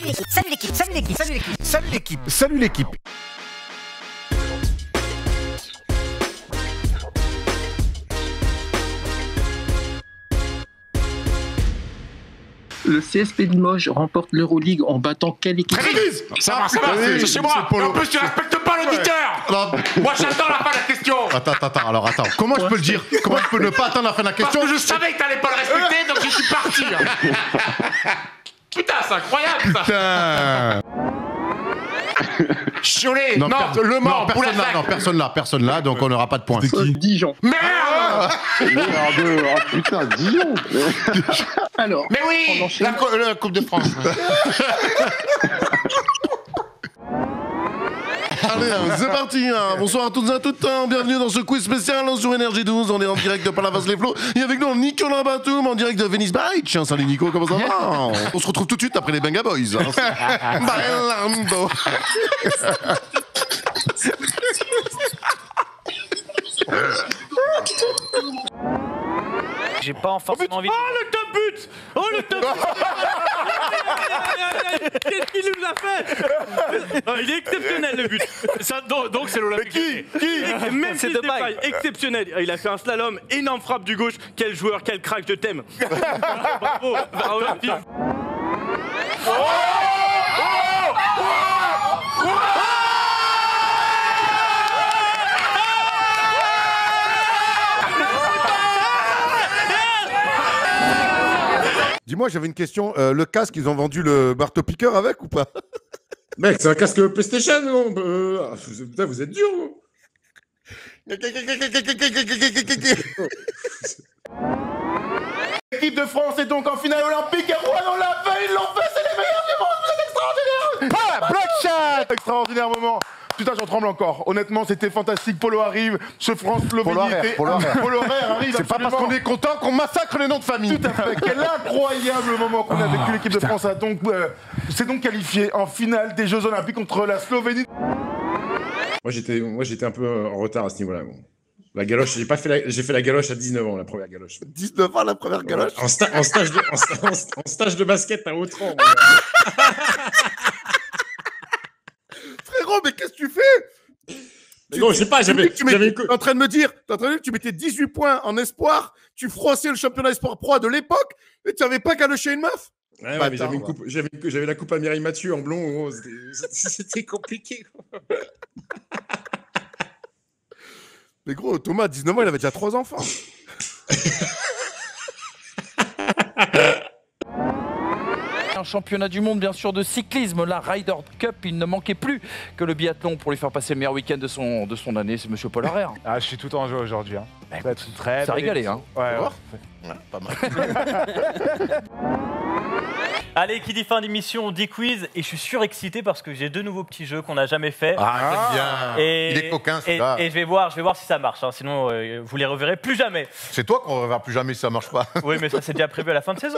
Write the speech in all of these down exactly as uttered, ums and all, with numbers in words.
Salut l'équipe, salut l'équipe, salut l'équipe, salut l'équipe, Salut l'équipe, salut l'équipe. Le C S P Limoges remporte l'Euroleague en battant quelle équipe? Révise. Ça va, ça va, c'est chez moi. Et en plus, tu respectes pas l'auditeur. Moi, j'attends la fin de la question. Attends, attends, attends, alors attends. Comment je peux le dire? Comment je peux ne pas attendre la fin de la Parce question? que je savais que t'allais pas le respecter, donc je suis parti. Putain, c'est incroyable, ça. Putain. Cholet, non, per- Le Mans, non, personne là, Boulazac. non, personne là, personne là, donc on n'aura pas de points. Dijon. Merde. Merde, ah putain, Dijon. Alors, Mais on oui, enchaîne. la, co- la Coupe de France. Allez, c'est parti. Hein. Bonsoir à toutes et à toutes. Hein. Bienvenue dans ce quiz spécial sur Énergie douze. On est en direct de Palavas-les-Flots. Et avec nous, Nicolas Batum en direct de Venice Beach. Hein, salut Nico, comment ça va? On se retrouve tout de suite après les Benga Boys. Hein. Bailando. J'ai pas forcément envie de... Oh le top but. Oh le top but. Qu'est-ce qu'il nous a fait? Non, il est exceptionnel le but. Ça, donc donc c'est l'Olympique. Qui, qui Même C'est si de Depay, paille. exceptionnel. Il a fait un slalom, énorme frappe du gauche. Quel joueur, quel crack, je t'aime. Bravo, bravo la fille. Dis-moi, j'avais une question. Euh, le casque, ils ont vendu le marteau-piqueur avec ou pas? Mec, c'est un casque PlayStation, non euh, ah, vous- Putain, vous êtes dur, non? L'équipe de France est donc en finale olympique et Rouen, on l'a fait, ils l'ont fait, c'est les meilleurs du monde, c'est extraordinaire. Ah, block shot. Extraordinaire moment. Putain, j'en tremble encore. Honnêtement, c'était fantastique. Polo arrive, ce France-Slovénie Polo arrière, était... Polo arrière. Polo arrière arrive, C'est pas parce absolument. qu'on est content qu'on massacre les noms de famille. Tout à fait. Quel incroyable moment qu'on a vécu. L'équipe de France a donc, euh, s'est donc qualifiée en finale des Jeux Olympiques contre la Slovénie. Moi, j'étais moi, j'étais un peu euh, en retard à ce niveau-là. Bon. La galoche, j'ai pas fait la... j'ai fait la galoche à dix-neuf ans, la première galoche. dix-neuf ans, la première galoche. En, sta- en stage, de... en, sta- en sta- en stage de basket à Autran. Frérot, mais qu'est-ce que tu fais? Mais non, je sais pas, j'avais... Tu j'avais... es en train de me dire, t'es en train de dire que tu mettais dix-huit points en espoir, tu froissais le championnat espoir pro de l'époque, et tu n'avais pas galoché une meuf? Ouais, ouais, Bâtard, mais j'avais, une va. coupe... j'avais... une- j'avais la coupe à Mireille Mathieu en blond. Oh, c'était... c'était compliqué. Mais gros, Thomas, dix-neuf ans, il avait déjà trois enfants. Un championnat du monde, bien sûr, de cyclisme, la Ryder Cup. Il ne manquait plus que le biathlon pour lui faire passer le meilleur week-end de son, de son année. C'est Monsieur Paul Harrer. Ah, je suis tout en jeu aujourd'hui. Hein. Bah, Ça va être une très ça belle régalé, émission. hein. Ouais, voir ouais. Ouais, pas mal. Allez, qui dit fin d'émission, dit quiz. Et je suis surexcité parce que j'ai deux nouveaux petits jeux qu'on n'a jamais fait. Ah, j'aime bien. Et, Il est coquin, et, celui-là. et je vais voir, je vais voir si ça marche. Hein. Sinon, euh, vous les reverrez plus jamais. C'est toi qu'on ne reverra plus jamais si ça marche pas. Oui, mais ça c'est déjà prévu à la fin de saison.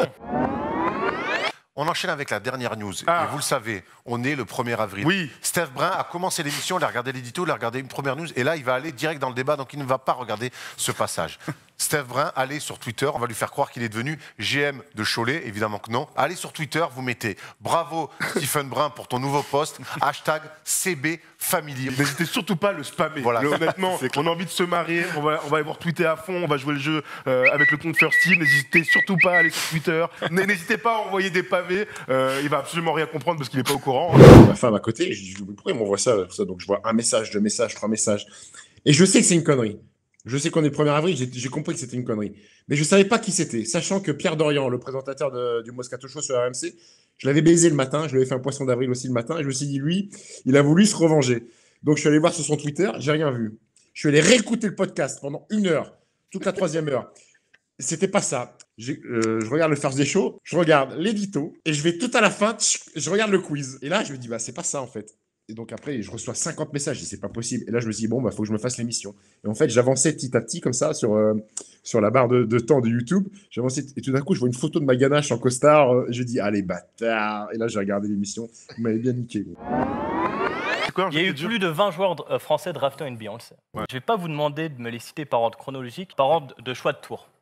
On enchaîne avec la dernière news. Ah. Et vous le savez, on est le premier avril. Oui. Steph Brun a commencé l'émission, il a regardé l'édito, il a regardé une première news, et là, il va aller direct dans le débat, donc il ne va pas regarder ce passage. Steph Brun, allez sur Twitter, on va lui faire croire qu'il est devenu G M de Cholet, évidemment que non. Allez sur Twitter, vous mettez « Bravo Stephen Brun pour ton nouveau poste », hashtag C B Family. N'hésitez surtout pas à le spammer. Voilà. Le- honnêtement, on a envie de se marier, on va, on va aller voir tweeter à fond, on va jouer le jeu euh, avec le compte First Team. N'hésitez surtout pas à aller sur Twitter. N- N'hésitez pas à envoyer des pavés. Euh, il va absolument rien comprendre parce qu'il n'est pas au courant. Ma femme à côté, je dis pourquoi il m'envoie ça, ça Donc je vois un message, deux messages, trois messages. Et je sais que c'est une connerie. Je sais qu'on est le premier avril, j'ai j'ai compris que c'était une connerie. Mais je ne savais pas qui c'était, sachant que Pierre Dorian, le présentateur de- du Moscato Show sur R M C, je l'avais baisé le matin, je lui avais fait un poisson d'avril aussi le matin, et je me suis dit, lui, il a voulu se revenger. Donc je suis allé voir sur son Twitter, j'ai rien vu. Je suis allé réécouter le podcast pendant une heure, toute la troisième heure. C'était pas ça. J'ai- euh, je regarde le First Day Show, je regarde l'édito, et je vais tout à la fin, tchic, je regarde le quiz. Et là, je me dis, bah, c'est pas ça en fait. Et donc après, je reçois cinquante messages, je dis, c'est pas possible. Et là, je me dis, bon, bah, faut que je me fasse l'émission. Et en fait, j'avançais petit à petit comme ça sur, euh, sur la barre de, de temps de YouTube. J'avançais, et tout d'un coup, je vois une photo de ma ganache en costard. euh, je dis, allez, bâtard. Et là, j'ai regardé l'émission. Vous m'avez bien niqué. Gros. Il y a eu plus de vingt joueurs euh, français draftés en N B A, on le sait. Ouais. Je vais pas vous demander de me les citer par ordre chronologique, par ordre de choix de tour.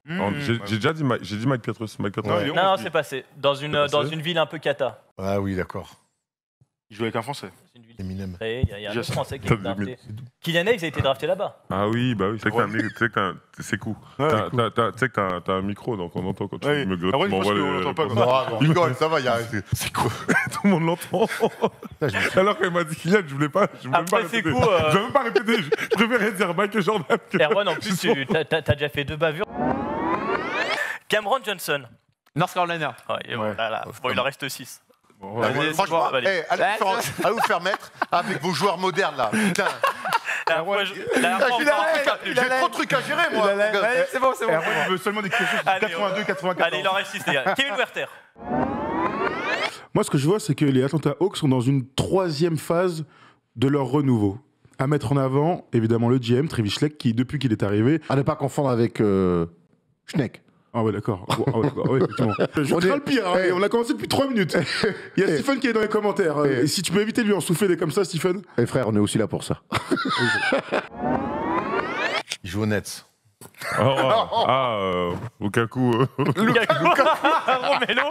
Mmh. J'ai j'ai déjà dit, Mike- j'ai dit Mike Pietrus. Mike Pietrus. Non, non, c'est passé. Dans une, passé dans une ville un peu cata. Ah oui, d'accord. Il joue avec un Français. Eminem. Il y a, il y a un Déjà, Français qui ça est me drafté. Kylian Hayes a été drafté là-bas. Ah oui, bah oui. Tu sais que t'as un mi- tu sais que t'as un- c'est cool. Ouais, T'as- cool. t'as- t'as- Tu sais que t'as un- t'as un micro, donc on entend quand tu Ouais. me Ah ouais, je pense m'envoies qu'on les- l'entend pas. les- Non, on rigole, ça va, il y a. C'est quoi? Tout le monde l'entend. Alors qu'elle m'a dit Kylian, je voulais pas. Je voulais même pas Après, c'est répéter. cool, euh. Je voulais même pas répéter. Je je préférais dire Michael Jordan. Que... Erwan, en plus, tu t'as t'as déjà fait deux bavures. Cameron Johnson. North Carolina. Ouais, et bon, là, là. Bon, il en reste six. Ouais, Allez, franchement, bon, allez. eh, allez, vous faire, allez vous faire mettre avec vos joueurs modernes là. Putain. La dernière fois, je- la dernière fois, on J'ai parle de trucs j'ai trop de trucs à gérer, moi. mon gars. C'est bon, c'est bon. Erwan, il veut seulement des questions sur Allez, quatre-vingt-deux quatre-vingt-quatorze. Allez, il en reste six, les gars. Kevin Werther. Moi, ce que je vois, c'est que les Atlanta Hawks sont dans une troisième phase de leur renouveau. À mettre en avant, évidemment, le G M, Travis Schleck, qui, depuis qu'il est arrivé... À ne pas confondre avec euh, Schneck. Ah ouais, d'accord. Ah ouais, d'accord. Ouais, effectivement. Je On crains est- le pire, hein, Eh. et on a commencé depuis trois minutes. Il y a Eh. Stephen qui est dans les commentaires. Eh. Et si tu peux éviter de lui en souffler des comme ça, Stephen. Et frère, on est aussi là pour ça. Il joue au Nets. Ah, ah, ah, euh, Lukaku. euh, Romelo.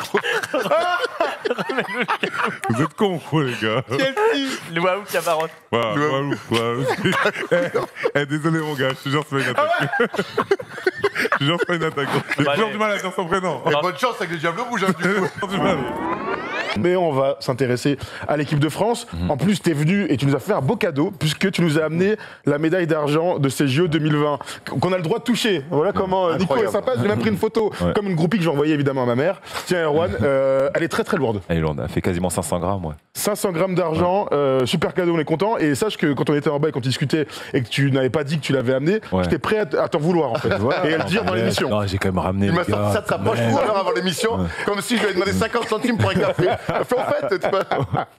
Vous êtes cons, quoi, les gars. Luau Cabaron. Voilà, voilà, voilà. Eh, eh, désolé, mon gars, je te jure, c'est pas une attaque. Je te jure, c'est pas une attaque. J'ai Bah, toujours allez. du mal à dire son prénom. Et bonne chance avec les Diables Rouges, hein, du coup. J'ai toujours du mal. Mais on va s'intéresser à l'équipe de France. En plus, tu es venu et tu nous as fait un beau cadeau, puisque tu nous as amené la médaille d'argent de ces Jeux deux mille vingt, qu'on a le droit de toucher. Voilà comment euh, Nico est Incroyable. sympa. J'ai même pris une photo, Ouais. comme une groupie que j'ai envoyée évidemment à ma mère. Tiens, Erwan, euh, elle est très très lourde. Elle est lourde, elle fait quasiment cinq cents grammes, ouais. cinq cents grammes d'argent, euh, super cadeau, on est content. Et sache que quand on était en bas et qu'on discutait et que tu n'avais pas dit que tu l'avais amené, Ouais. j'étais prêt à t- à t'en vouloir en fait. Et à le dire dans Ouais, l'émission. Non, j'ai quand même ramené. Il m'a les gars, sorti ça de sa quand poche même. tout à l'heure avant l'émission, Ouais. comme si je lui avais demandé cinquante centimes pour un café. Fait en fait, tu vois.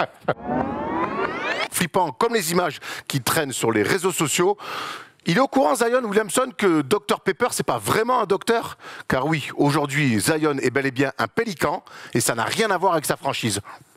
Flippant comme les images qui traînent sur les réseaux sociaux. Il est au courant, Zion Williamson, que docteur Pepper, c'est pas vraiment un docteur? Car oui, aujourd'hui, Zion est bel et bien un pélican, et ça n'a rien à voir avec sa franchise.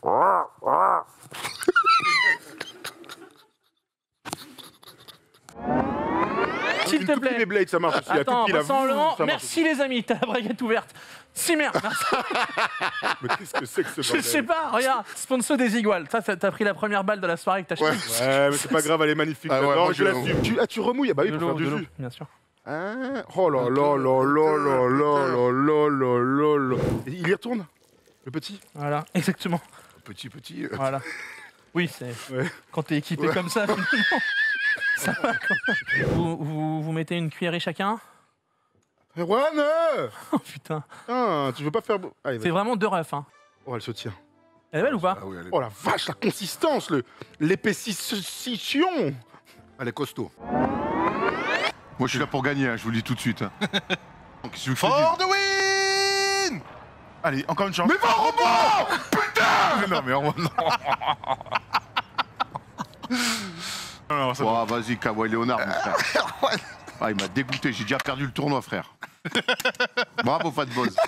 S'il te Tout plaît. les blades, ça marche aussi. À tout Attends, prix, la Vincent vue, Laurent, ça marche merci les amis, t'as la braguette ouverte. Si merde, merci. aussi. Mais qu'est-ce que c'est que ce Je bordel? sais pas, regarde, sponsor des Iguales. Ça, t'as t'as pris la première balle de la soirée que t'as Ouais. acheté. Ouais, mais c'est pas grave, elle est magnifique. Ah ouais, Non, moi, je je- l'assume. Tu, ah, tu remouilles? Ah bah oui, De pour faire l'eau, du de l'eau, jus. bien sûr. Hein Oh là là là là là là là là là là là. Il y retourne? Le petit? Voilà, exactement. Petit, petit. euh, Voilà. Oui, c'est Ouais. quand t'es équipé Ouais. comme ça, finalement. Ça va, quoi. Vous, vous, vous mettez une cuillerée chacun? Erwan euh Oh putain. Ah, tu veux pas faire... Allez, C'est vas-y. vraiment deux refs. Hein. Oh, elle se tient. Elle est belle ou pas? Ah oui, elle est, Oh la vache, la consistance, le l'épaississement. elle est costaud. Moi, je suis là pour gagner, hein, je vous le dis tout de suite. hein. Donc, si vous faites For the win! Allez, encore une chance. Mais va au rebond! Putain! Non, mais en non. Non, non, ça Oh, vas-y, Kawhi Leonard, mon frère. Ah, il m'a dégoûté, j'ai déjà perdu le tournoi, frère. Bravo, Fat Boz.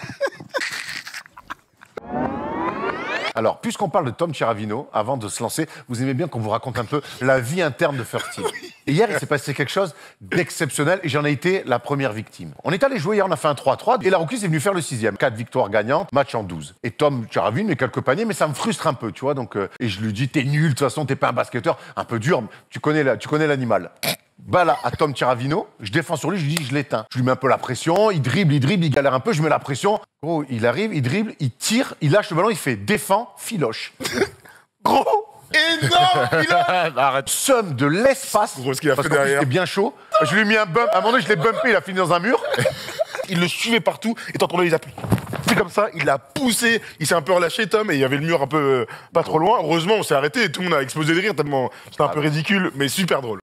Alors, puisqu'on parle de Tom Chiaravino, avant de se lancer, vous aimez bien qu'on vous raconte un peu la vie interne de Fertile. Et hier, il s'est passé quelque chose d'exceptionnel et j'en ai été la première victime. On est allé jouer hier, on a fait un trois trois et la Rookies est venue faire le sixième. Quatre victoires gagnantes, match en douze. Et Tom Chiaravino met quelques paniers, mais ça me frustre un peu, tu vois. Donc, euh, et je lui dis, t'es nul, de toute façon, t'es pas un basketteur. Un peu dur, tu connais la- tu connais l'animal. Balle à Tom Chiaravino, je défends sur lui, je lui dis, je l'éteins. Je lui mets un peu la pression, il dribble, il dribble, il galère un peu, je mets la pression. Gros, il arrive, il dribble, il tire, il lâche le ballon, il fait défend, filoche. Gros, énorme filoche. Arrête. Somme de l'espace. Gros, ce qu'il a Parce fait qu'en plus, derrière. c'était bien chaud. Je lui ai mis un bump. À un moment donné, je l'ai bumpé, il a fini dans un mur. Il le suivait partout et t'entendais les appuis. C'est comme ça, il l'a poussé, il s'est un peu relâché Tom et il y avait le mur un peu euh, pas trop loin. Heureusement, on s'est arrêté et tout le monde a explosé de rire tellement c'était un peu ridicule, mais super drôle.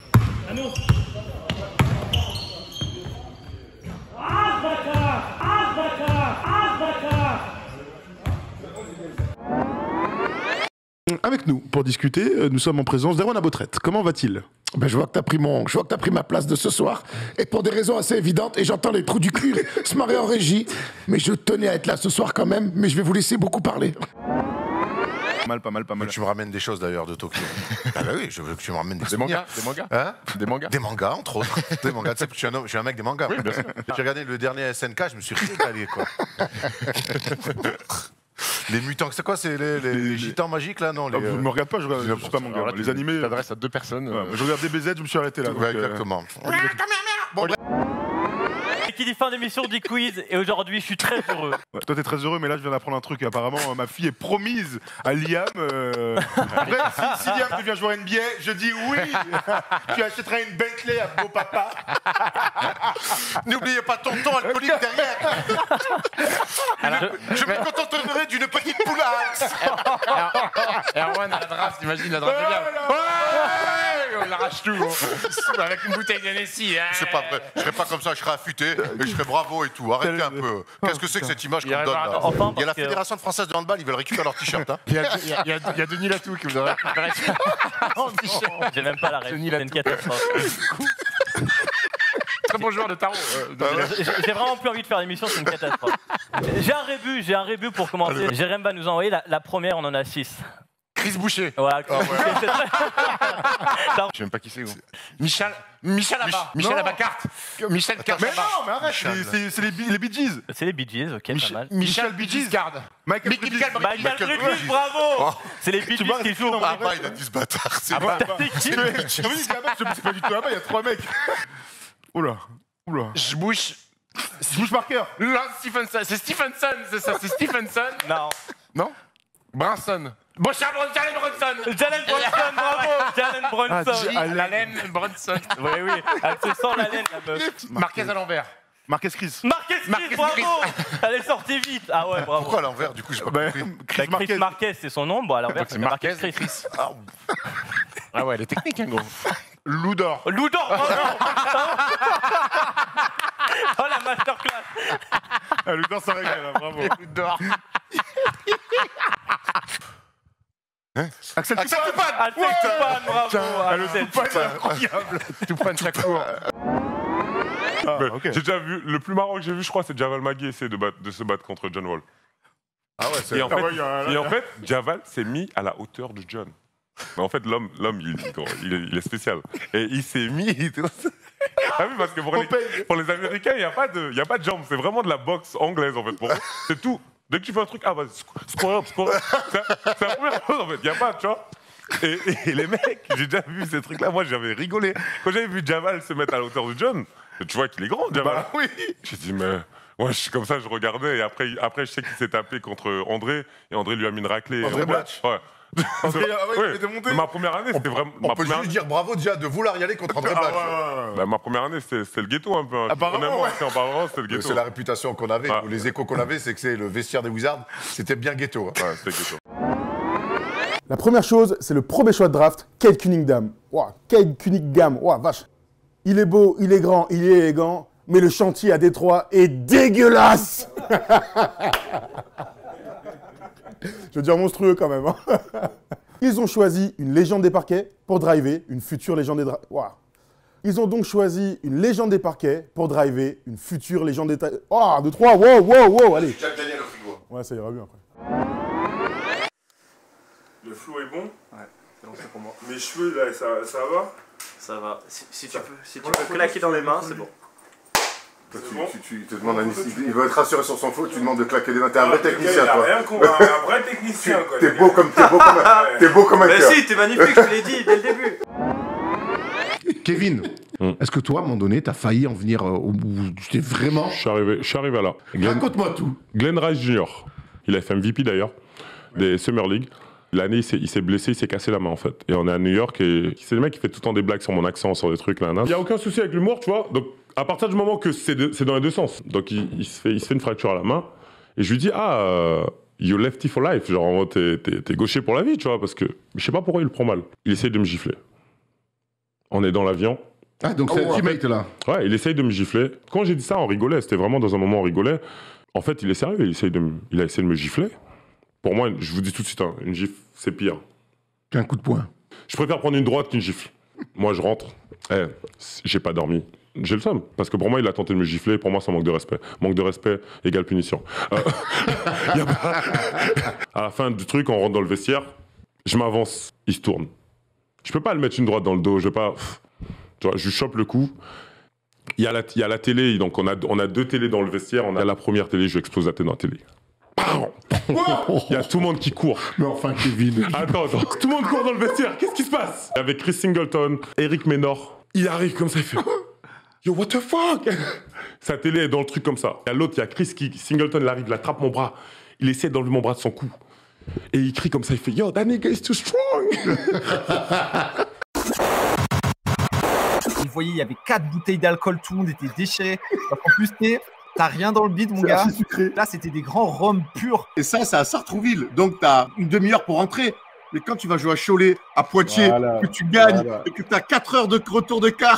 Avec nous, pour discuter, euh, nous sommes en présence d'Erwan Abotret. Comment va-t-il? Ben, je vois que t'as pris mon, je vois que t'as pris ma place de ce soir, et pour des raisons assez évidentes, et j'entends les trous du cul se marrer en régie, mais je tenais à être là ce soir quand même, mais je vais vous laisser beaucoup parler. Pas mal, pas mal, pas mal. Tu me ramènes des choses d'ailleurs de Tokyo. Ah bah oui, je veux que tu me ramènes des Des mangas, des mangas. Hein Des mangas. Des mangas, entre autres. Des mangas. Tu sais, je suis un, homme- je suis un mec des mangas. Oui, bien sûr. J'ai regardé le dernier S N K, je me suis régalé, quoi. Les mutants, c'est quoi? C'est les, les, les gitans magiques, là? Non, les, Ah, vous euh, me regardez pas, je regarde je suis pas manga. Alors là, Les tu- animés. tu t'adresses à deux personnes. Ouais, euh, je regarde D B Z, je me suis arrêté là. Ouais, donc, euh, exactement. Et qui dit fin d'émission dit quiz, et aujourd'hui je suis très heureux. Ouais, toi, t'es très heureux, mais là, je viens d'apprendre un truc. Apparemment, euh, ma fille est promise à Liam. Euh... Après, si, si Liam devient joueur N B A, je dis oui. Tu achèteras une Bentley à beau papa. N'oubliez pas tonton alcoolique derrière. Je, je me contenterai d'une petite poulasse. Erwan à la draft, imagine la draft de Liam. Ouais, on arrache tout. Hein. Avec une bouteille d'Hennessy. Hein. C'est pas vrai. Je serais pas comme ça, je serais affûté, mais je serais bravo et tout. Arrêtez un peu. Qu'est-ce que c'est que cette image qu'on me donne là? Enfin, Il y a la parce que- Fédération française de handball, ils veulent récupérer leur t-shirt. Hein. Il y a, il y a- il y a- il y a Denis Latou qui vous aurait récupéré. J'ai même pas la rêve, c'est une catastrophe. Très bon joueur de tarot. euh, J'ai j'ai vraiment plus envie de faire l'émission, c'est une catastrophe. J'ai un rébut, j'ai un rébut pour commencer. Jérém va nous envoyer la, la première, on en a six. Chris Boucher. Voilà, Chris Boucher, c'est très- Je sais même pas qui c'est. gros. Michel, Michel Abba. Mich- Michel non. Abacart. Michel Mais Kershaba. non, mais arrête, c'est- c'est c'est les, Bee- les Bee Gees. C'est les Bee Gees, ok, Mich- pas mal. Michel Bigiscard. Michael Michael Bridges. Bridges. Michael Michael Bridges, Bridges. bravo. Oh. C'est les Bee Gees qui jouent. Ah bah, il a dit ce bâtard. C'est Ah pas. bah, T'es qui Non, mais c'est là-bas, c'est pas du tout là-bas, il y a trois mecs. Oula, oula. Je bouche. Je bouge par cœur. Lance Stephenson. C'est Stephenson, c'est ça. C'est Stephenson. Non. Non? Branson. Bouchard Jalen Brunson. Jalen Brunson, bravo. Jalen Brunson. Ah, La laine Brunson. Oui, oui, elle se sent la laine, la meuf. Marquez à l'envers. Marquez Chris. Marquez Marquez Smith, bravo. Elle est sortie vite. Ah ouais, bravo. Pourquoi à l'envers, du coup, j'ai pas Bah, compris. Bah, Chris Chris Marquez. Marquez, c'est son nom. Bon, à l'envers, Donc c'est c'est Marquez Marquez. Chris. Ah, Ah ouais, elle est technique, hein, gros. Loudor. Loudor, bravo. Oh, la masterclass. Ah, Loudor, ça régale, là, bravo. Loudor. Axel Axel Toupane. Toupane. Axel Toupane, bravo. Ah, le Axel Toupane, c'est Toupane. incroyable. Toupane chaque cours. Ah, Mais ok. J'ai déjà vu, le plus marrant que j'ai vu, je crois, c'est Javal Magui essayer de, battre- de se battre contre John Wall. Ah ouais, c'est. Et en Ah fait, ouais, il y a- et en fait Javal s'est mis à la hauteur de John. Mais en fait, l'homme, l'homme, il, il est, il est spécial. Et il s'est mis. Ah oui, parce que pour les, pour les Américains, il n'y a pas de, il y a pas de jambes. C'est vraiment de la boxe anglaise, en fait. Pour eux, c'est tout. Dès que tu fais un truc, ah bah, square up, square up. C'est c'est la première chose, en fait. Il n'y a pas, tu vois. Et, et les mecs, j'ai déjà vu ces trucs-là. Moi, j'avais rigolé. Quand j'avais vu Javal se mettre à la hauteur de John, tu vois qu'il est grand, Javal. Bah oui. J'ai dit, mais. Ouais, je, comme ça, je regardais. Et après, après je sais qu'il s'est tapé contre André. Et André lui a mis une raclée. André Ouais. Blatch. Ouais. André, ah ouais, Ouais. il était monté. Ma première année, c'était vraiment. On ma peut première juste année- dire bravo déjà de vouloir y aller contre André Ah, Blatch. ouais, ouais, ouais. Bah, ma première année, c'était c'était le ghetto un peu. hein. Apparemment, Honnêtement, ouais. c'était- apparemment, c'était le ghetto. C'est la réputation qu'on avait, Ah. ou les échos qu'on avait, c'est que c'est le vestiaire des Wizards, c'était bien ghetto. hein. Ouais, c'était le ghetto. La première chose, c'est le premier choix de draft, Cade Cunningham. Ouah, Cade Cunningham, ouah, vache. Il est beau, il est grand, il est élégant, mais le chantier à Détroit est dégueulasse. Je veux dire monstrueux quand même. Hein. Ils ont choisi une légende des parquets pour driver une future légende des dra- Ouah. Ils ont donc choisi une légende des parquets pour driver une future légende des... ta- Oh, de trois, wow, wow, wow, allez. Jack Daniel au frigo. Ouais, ça ira mieux après. Le flou est bon. Ouais, c'est bon, c'est pour moi. Mes cheveux, là, ça, ça va. Ça va. Si, si tu peux, si tu peux claquer dans les mains, c'est bon. Tu, tu, tu te demandes un, il veut être rassuré sur son faux, tu demandes de claquer des mains. T'es un vrai technicien, Il a toi. rien qu'on- un vrai technicien, quoi. T'es beau comme t'es beau comme un, t'es beau comme un Mais cœur. si, t'es magnifique, je te l'ai dit dès le début. Kevin, est-ce que toi, à un moment donné, t'as failli en venir euh, au bout? Tu t'es vraiment... Je suis arrivé, je suis arrivé là. Glenn, Raconte-moi tout. Glenn Rice junior Il a fait M V P d'ailleurs, des Summer League. L'année, il s'est- il s'est blessé, il s'est cassé la main en fait. Et on est à New York et c'est le mec qui fait tout le temps des blagues sur mon accent, sur des trucs là. là. Il n'y a aucun souci avec l'humour, tu vois. Donc à partir du moment que c'est de- c'est dans les deux sens. Donc il, il se fait, il se fait une fracture à la main. Et je lui dis, ah, euh, you lefty for life. Genre en mode, t'es- t'es t'es gaucher pour la vie, tu vois. Parce que je sais pas pourquoi il le prend mal. Il essaye de me gifler. On est dans l'avion. Ah, donc c'est un teammate là. Ouais, il essaye de me gifler. Quand j'ai dit ça, on rigolait. C'était vraiment dans un moment, on rigolait. En fait, il est sérieux. Il, essaye de me- il a essayé de me gifler. Pour moi, je vous dis tout de suite, hein, une gifle, c'est pire. Qu'un coup de poing. Je préfère prendre une droite qu'une gifle. Moi, je rentre. Eh, j'ai pas dormi. j'ai le seum. Parce que pour moi, il a tenté de me gifler. Pour moi, c'est un manque de respect. Manque de respect égale punition. Euh, y a pas... À la fin du truc, on rentre dans le vestiaire. Je m'avance. Il se tourne. Je peux pas le mettre une droite dans le dos. Je vais pas... Tu vois, je lui chope le coup. Il y a la, il y a la télé. Donc, on a, on a deux télés dans le vestiaire. On a la première télé. Je lui explose la télé dans la télé. Il y a tout le monde qui court. Mais enfin, Kevin. Attends, attends. Tout le monde court dans le vestiaire. Qu'est-ce qui se passe? Avec Chris Singleton, Eric Ménor. Il arrive comme ça, il fait... Yo, what the fuck? Sa télé est dans le truc comme ça. Il y a l'autre, il y a Chris qui, Singleton, il arrive, il attrape mon bras. Il essaie d'enlever mon bras de son cou. Et il crie comme ça, il fait Yo, that nigga is too strong. Vous voyez, il y avait quatre bouteilles d'alcool, tout le monde était déchiré. En plus, t'as rien dans le bide, mon gars. Là, c'était des grands rhums purs. Et ça, c'est à Sartrouville. Donc, t'as une demi-heure pour rentrer. Mais quand tu vas jouer à Cholet, à Poitiers, voilà, que tu gagnes voilà. et que t'as quatre heures de retour de quart.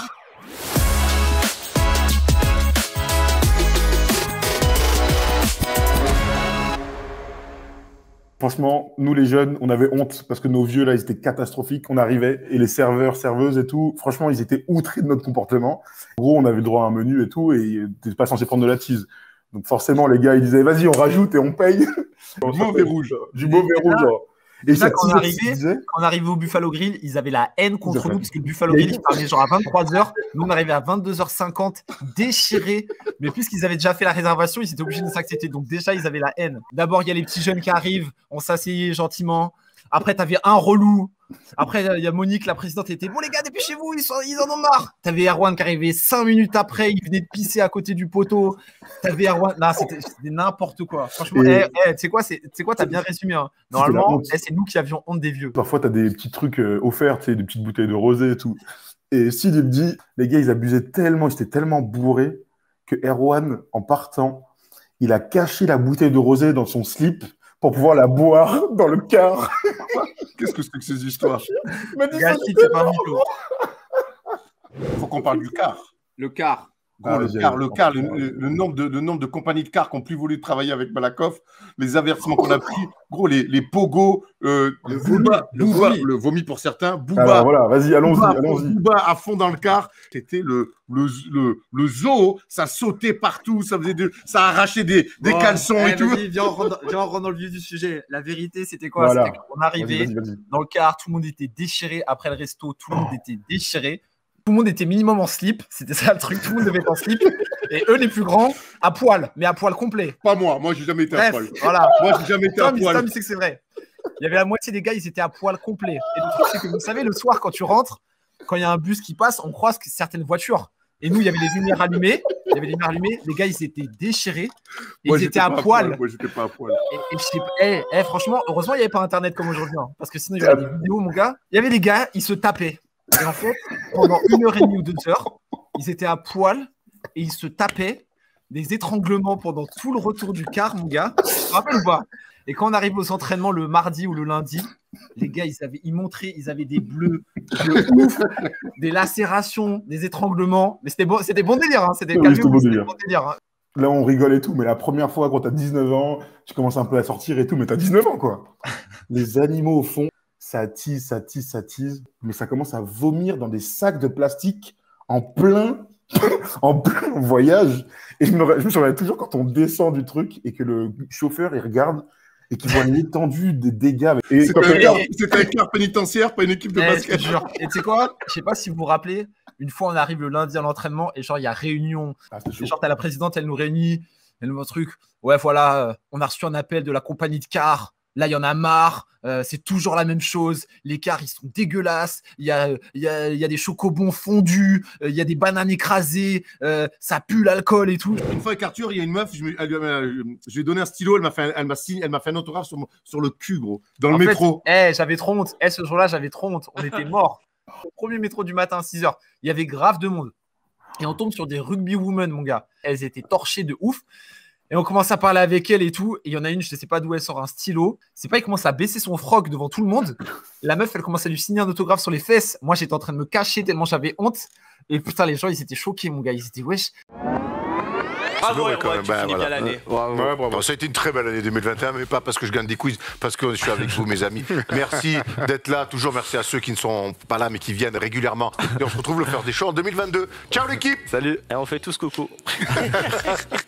Franchement, nous les jeunes, on avait honte parce que nos vieux là, ils étaient catastrophiques. On arrivait et les serveurs, serveuses et tout, franchement, ils étaient outrés de notre comportement. En gros, on avait le droit à un menu et tout et t'étais pas censé prendre de la tease. Donc forcément, les gars, ils disaient vas-y, on rajoute et on paye. Du mauvais rouge, du mauvais rouge. Et là, quand, on arrivait, quand on arrivait au Buffalo Grill, ils avaient la haine contre nous, parce que le Buffalo Grill, il parlait genre à vingt-trois heures. Nous, on arrivait à vingt-deux heures cinquante, déchirés. Mais puisqu'ils avaient déjà fait la réservation, ils étaient obligés de s'accepter. Donc déjà, ils avaient la haine. D'abord, il y a les petits jeunes qui arrivent, on s'asseyait gentiment. Après, t'avais un relou. Après, il y a Monique, la présidente, était bon les gars, dépêchez-vous, ils, sont, ils en ont marre. T'avais Erwan qui arrivait cinq minutes après, il venait de pisser à côté du poteau. T'avais Erwan, non, c'était n'importe quoi. Franchement, et... hey, hey, tu sais quoi, tu sais quoi, t'as bien résumé. Hein. Normalement, hey, c'est nous qui avions honte des vieux. Parfois, t'as des petits trucs euh, offerts, tu sais, des petites bouteilles de rosé et tout. Et Sid, il me dit, les gars, ils abusaient tellement, ils étaient tellement bourrés que Erwan, en partant, il a caché la bouteille de rosé dans son slip pour pouvoir la boire dans le car. Qu'est-ce que c'est que ces histoires? Gachit, c'est pas mytho. Faut qu'on parle du car. Le car. Gros, ah, le car, le car, le, le, le, nombre de, le nombre de compagnies de cars qui n'ont plus voulu travailler avec Malakoff, les avertissements qu'on a pris, gros, les, les pogos, euh, le, Booba, le, Booba, vomi. le vomi pour certains, Booba. Alors voilà, vas-y, allons-y, allons-y. Booba à fond dans le car, c'était le, le, le, le zoo, ça sautait partout, ça faisait de, ça arrachait des, des oh, caleçons et tout. Viens, on rentre, viens, on rentre dans le vif du sujet. La vérité, c'était quoi? Voilà. C'était qu'on arrivait vas-y, vas-y, vas-y. dans le car, tout le monde était déchiré. Après le resto, tout le monde était déchiré. Tout le monde était minimum en slip, c'était ça le truc, tout le monde devait être en slip. Et eux, les plus grands, à poil, mais à poil complet. Pas moi, moi j'ai jamais été Bref, à poil. Voilà. Moi j'ai jamais été Tom, à poil. Tom, il sait que c'est vrai. Il y avait la moitié des gars, ils étaient à poil complet. Et le truc, c'est que vous savez, le soir, quand tu rentres, quand il y a un bus qui passe, on croise certaines voitures. Et nous, il y avait les lumières allumées. Il y avait les lumières allumées. Les gars, ils étaient déchirés. Et moi, ils étaient à poil. à poil. Moi, j'étais pas à poil. Et, et je sais pas, hey, hey, franchement, heureusement, il n'y avait pas Internet comme aujourd'hui. Hein, parce que sinon, il y avait des vidéos, mon gars. Il y avait les gars, ils se tapaient. Et en fait, pendant une heure et demie ou deux heures, ils étaient à poil et ils se tapaient des étranglements pendant tout le retour du car, mon gars. Tu te rappelles ou pas? Et quand on arrive aux entraînements le mardi ou le lundi, les gars, ils, avaient, ils montraient, ils avaient des bleus de ouf, des lacérations, des étranglements. Mais c'était bon, c'était bon délire. Hein. C'était oui, bon délire. Bon délire hein. Là, on rigole et tout, mais la première fois, quand t'as dix-neuf ans, tu commences un peu à sortir et tout, mais t'as dix-neuf ans, quoi. Les animaux au fond, ça attise, ça attise, ça attise, mais ça commence à vomir dans des sacs de plastique en plein, en plein voyage. Et je me, je me souviens toujours quand on descend du truc et que le chauffeur, il regarde et qu'il voit l'étendue des dégâts. C'était un, un car pénitentiaire, pas une équipe de eh, basket. Jure. Et tu sais quoi? Je sais pas si vous vous rappelez, une fois, on arrive le lundi à l'entraînement et genre, il y a réunion. Ah, et genre, t'as la présidente, elle nous réunit, elle nous dit un truc. Ouais, voilà, on a reçu un appel de la compagnie de cars. Là, il y en a marre. Euh, c'est toujours la même chose. Les cars, ils sont dégueulasses. Il y a, y a, y a des chocobons fondus. Il euh, y a des bananes écrasées. Euh, ça pue l'alcool et tout. Une fois avec Arthur, il y a une meuf. Je, me, elle, elle, je lui ai donné un stylo. Elle m'a fait, elle m'a signé, elle m'a fait un autographe sur, mon, sur le cul, gros, dans en le fait, métro. Hey, j'avais trop honte. Hey, ce jour-là, j'avais trop honte. On était morts. Au premier métro du matin, six heures. Il y avait grave de monde. Et on tombe sur des rugby women, mon gars. Elles étaient torchées de ouf. Et on commence à parler avec elle et tout. Et il y en a une, je ne sais pas d'où elle sort un stylo. C'est pas, il commence à baisser son froc devant tout le monde. La meuf, elle commence à lui signer un autographe sur les fesses. Moi, j'étais en train de me cacher tellement j'avais honte. Et putain, les gens, ils étaient choqués, mon gars. Ils étaient wesh. Bravo, C'est vrai, quand Erwan, même. tu Bah, finis voilà. bien l'année. Ouais, bravo. Ça a été une très belle année deux mille vingt et un, mais pas parce que je gagne des quiz, parce que je suis avec vous, mes amis. Merci d'être là. Toujours merci à ceux qui ne sont pas là, mais qui viennent régulièrement. Et on se retrouve le faire des shows en deux mille vingt-deux. Ciao l'équipe. Salut. Et on fait tous coucou.